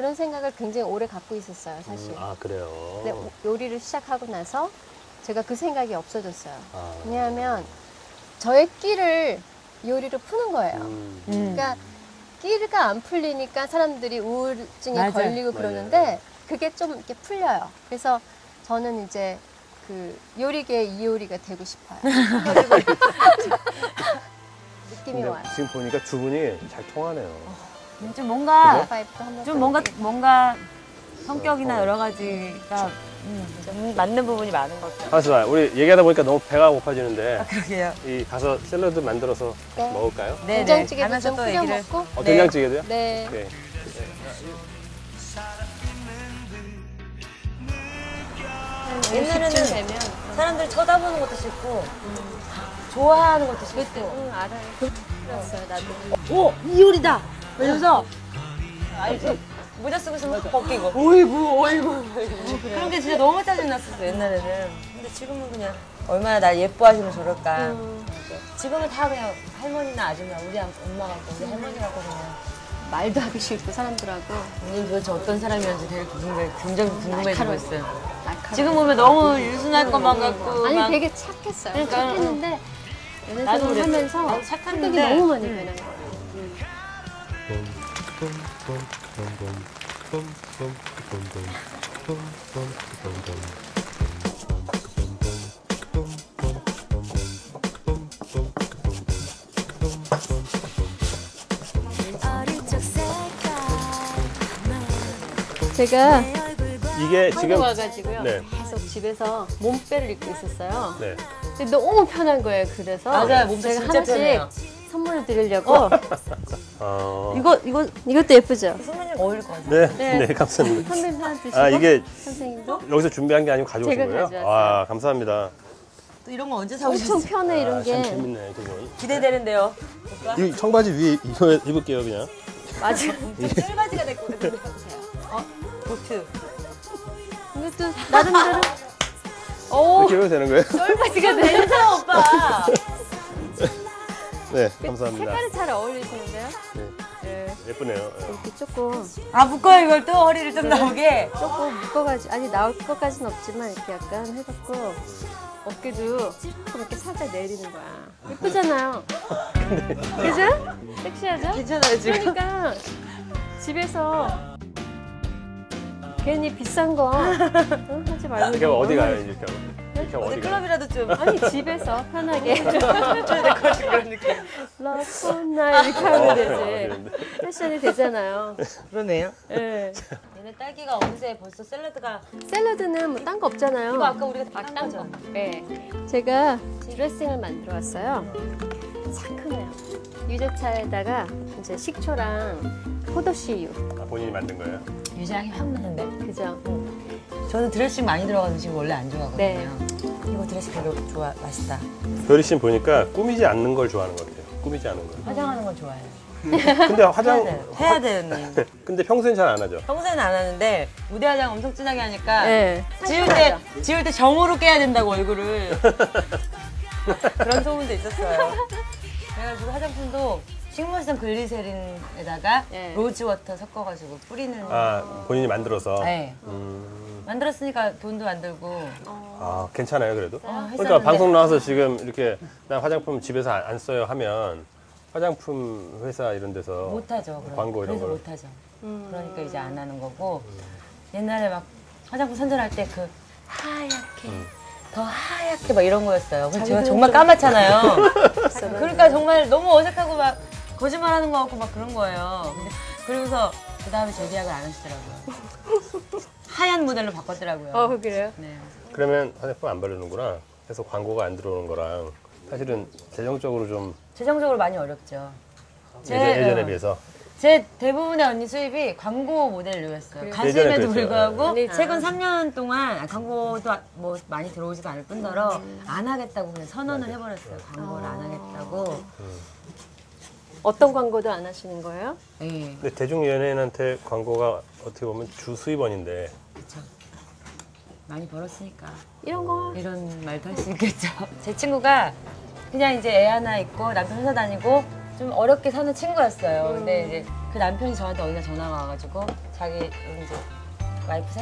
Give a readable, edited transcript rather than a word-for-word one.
그런 생각을 굉장히 오래 갖고 있었어요, 사실. 아, 그래요? 근데 요리를 시작하고 나서 제가 그 생각이 없어졌어요. 아. 왜냐하면 저의 끼를 요리로 푸는 거예요. 그러니까 끼가 안 풀리니까 사람들이 우울증에 맞아. 걸리고 그러는데 그게 좀 이렇게 풀려요. 그래서 저는 이제 그 요리계 이효리가 되고 싶어요. 느낌이 와요. 지금 보니까 두 분이 잘 통하네요. 좀 뭔가 파이프도 한번 좀 써볼게요. 뭔가 성격이나 여러 가지가 좀 맞는 부분이 많은 것 같아요. 하수아, 우리 얘기하다 보니까 너무 배가 고파지는데 그러게요. 이 가서 샐러드 만들어서 네. 먹을까요? 네, 된장찌개도 가면서 좀 또 끓여 얘기를. 먹고. 된장찌개도요? 네. 네. 옛날에는 되면 사람들 쳐다보는 것도 싫고 좋아하는 것도 싫고. 응, 알아요. 그랬어요, 나도. 오! 이효리다! 이러면서 알지? 모자 쓰고 있으면 확 벗기고 어이구 그런 게 진짜 너무 짜증났었어 옛날에는. 근데 지금은 그냥 얼마나 날 예뻐하시면 저럴까. 지금은 다 그냥 할머니나 아줌마 우리 엄마 같고 우리 할머니 같고 그냥 말도 하기 싫고, 사람들하고. 언니는 도대체 어떤 사람이었는지 되게 굉장히 궁금해지고 날카로워요. 있어요. 날카로워. 지금 보면 너무 유순할 것만 같고 아니, 막 되게 착했어요. 그러니까, 착했는데, 연애 나도 생활 그랬어. 하면서 나도 착했는데. 성격이 너무 많이 변한 거예요. 제가 이게 한국 지금 와가지고요. 네. 계속 집에서 몸빼를 입고 있었어요. 네. 근데 너무 편한 거예요. 그래서 맞아요. 몸빼 제가 진짜 하나씩 편해요. 선물을 드리려고. 이것도 예쁘죠? 선배님 어울릴 것 같아요. 네, 네. 네, 감사합니다. 선배님 하나 드시고 아, 이게 선생님도 여기서 준비한 게 아니고 가져오신 제가 거예요? 가져왔어요. 아, 감사합니다. 또 이런 거 언제 엄청 사오셨어요? 편해 이런 아, 게. 참 재밌네, 두 분. 기대되는데요. 이 청바지 위에 이거 입을게요, 그냥. 맞아. 쫄바지가 됐거든요. 보트. 이것도 나름대로. 오, 이렇게 입어도 되는 거예요? 쫄바지가 되는 괜찮아 오빠. 네, 감사합니다. 색깔이 잘 어울리시는데요? 네, 네. 예쁘네요. 네. 이렇게 조금 아 묶어요 이걸 또 허리를 좀 나오게. 묶어가지고 아니 나올 것까지는 없지만 이렇게 약간 해갖고 어깨도 조금 이렇게 살짝 내리는 거야. 예쁘잖아요. 그죠? 섹시하죠? 괜찮아요 지금. 그러니까 집에서 괜히 비싼 거 하지 말고. 이렇게 하면 어디 가요, 이렇게 하면? 이렇게 하면 어디 어디 가요? 클럽이라도 좀. 아니 집에서 편하게 그런 느낌. 러브나 이렇게 하면 되지. 되는데. 패션이 되잖아요. 그러네요. 네. 얘네 딸기가 어느새 벌써 샐러드가. 샐러드는 뭐 딴 거 없잖아요. 이거 아까 우리가 딴 거죠. 네. 제가 드레싱을 만들어 왔어요. 상큼해요. 유자차에다가 이제 식초랑 포도씨유. 아, 본인이 만든 거예요? 유자향이 확 나는데. 그죠? 저는 드레싱 많이 들어간 음식 원래 안 좋아하거든요. 네. 이거 드레싱 되게 좋아, 맛있다. 별이 씨는 보니까 꾸미지 않는 걸 좋아하는 것 같아요. 꾸미지 않는 걸. 화장하는 건 좋아해요. 근데 화장, 해야 돼, 언니. 근데 평소엔 잘 안 하죠? 평소에는 안 하는데 무대 화장 엄청 진하게 하니까 네. 지울 때 정으로 깨야 된다고 얼굴을. 그런 소문도 있었어요. 그래가지고 화장품도 식물성 글리세린에다가 네. 로즈워터 섞어가지고 뿌리는. 아, 본인이 만들어서? 네. 음, 만들었으니까 돈도 안 들고. 아, 괜찮아요, 그래도? 그러니까 했었는데. 방송 나와서 지금 이렇게 나 화장품 집에서 안 써요 하면 화장품 회사 이런 데서 못하죠. 그러니까. 광고 이런 그래서 걸. 못하죠. 그러니까 이제 안 하는 거고. 옛날에 막 화장품 선전할 때 그 하얗게 더 하얗게 막 이런 거였어요. 그래서 제가 정말 까맣잖아요. 그러니까 정말 너무 어색하고 막 거짓말하는 거 같고 막 그런 거예요. 근데 그러고서 그 다음에 재계약을 안 하시더라고요. 하얀 모델로 바꿨더라고요. 그래요? 네. 그러면 화장품 안 바르는구나. 그래서 광고가 안 들어오는 거랑 사실은 재정적으로 좀 재정적으로 많이 어렵죠. 예전에 비해서. 제 대부분의 언니 수입이 광고 모델료였어요. 예전에 가슴에도 그랬죠. 불구하고 네. 최근 3년 동안 광고도 뭐 많이 들어오지도 않을 뿐더러 안 하겠다고 그냥 선언을 해버렸어요. 광고를 안 하겠다고. 어떤 광고도 안 하시는 거예요? 네. 근데 대중 연예인한테 광고가 어떻게 보면 주 수입원인데 그쵸. 많이 벌었으니까 이런 거 이런 말도 할 수 있겠죠. 제 친구가 그냥 이제 애 하나 있고 남편 회사 다니고 좀 어렵게 사는 친구였어요. 근데 이제 그 남편이 저한테 어느 날 전화가 와가지고 자기 이제 와이프